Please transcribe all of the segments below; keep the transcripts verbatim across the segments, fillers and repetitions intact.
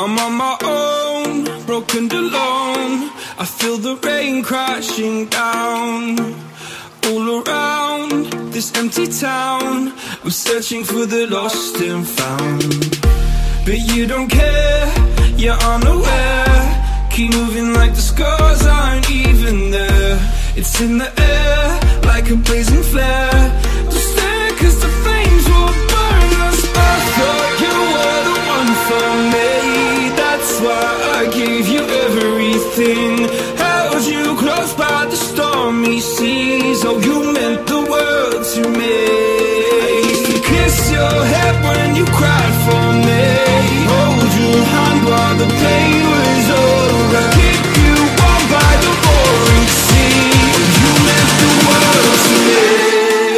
I'm on my own, broken and alone. I feel the rain crashing down all around this empty town. I'm searching for the lost and found, but you don't care, you're unaware. Keep moving like the scars aren't even there. It's in the air like a blazing flare. Don't stare cause the flames will burn us. I thought you were the one for me, that's why I gave you everything. Held you close by the stormy seas. Oh, you meant the world to me. I used to kiss your head when you cried for me, hold your hand while the pain was over, keep you warm by the roaring sea. You meant the world to me.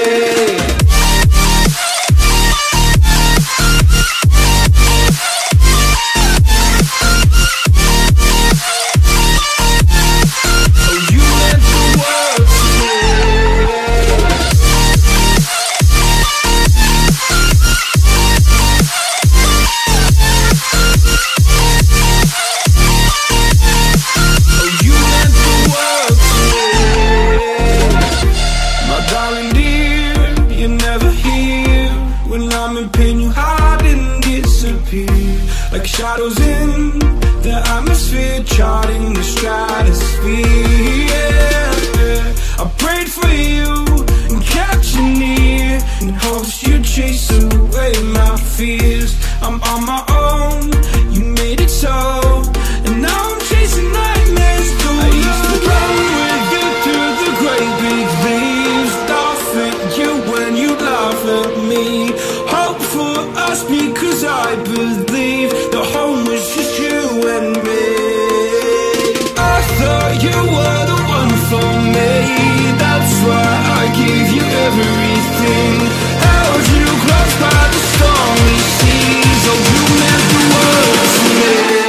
Like shadows in the atmosphere, charting the stratosphere. Yeah, yeah. I prayed for you and kept you near, in hopes you'd chase away my fears. I'm on my own, you made it so, and now I'm chasing nightmares through. I used to run with you through the great big leaves, laugh at you when you laugh at me. Hope for us because I believe the home was just you and me. I thought you were the one for me, that's why I gave you everything. Held you close by the stormy seas. Oh, you meant the world to me.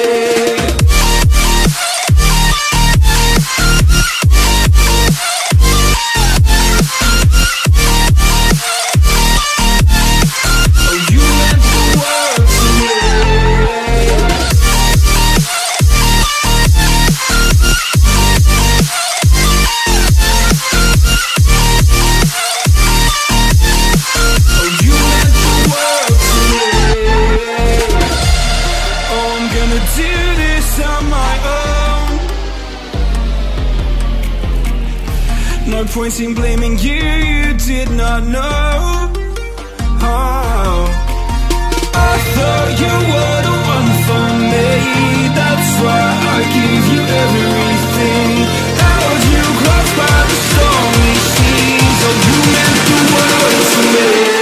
No point in blaming you, you did not know. Oh, I thought you were the one for me, that's why I gave you everything. Held you close by the stormy seas. Oh, you meant the world to me.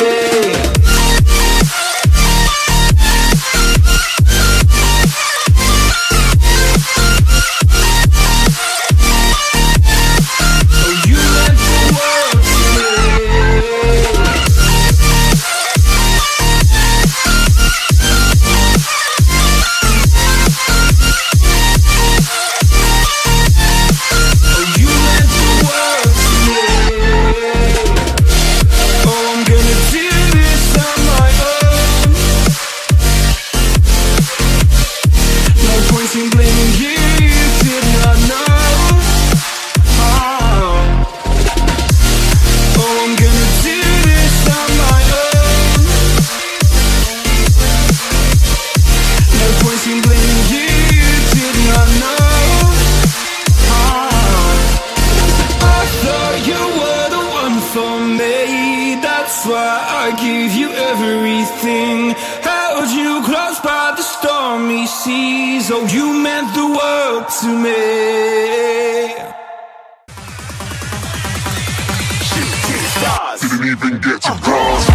I gave you everything, held you close by the stormy seas. Oh, you meant the world to me. Shooting stars didn't even get to cross.